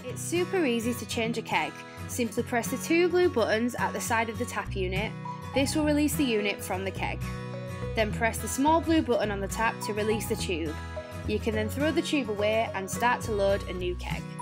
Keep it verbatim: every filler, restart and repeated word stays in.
It's super easy to change a keg. Simply press the two blue buttons at the side of the tap unit. This will release the unit from the keg. Then press the small blue button on the tap to release the tube. You can then throw the tube away and start to load a new keg.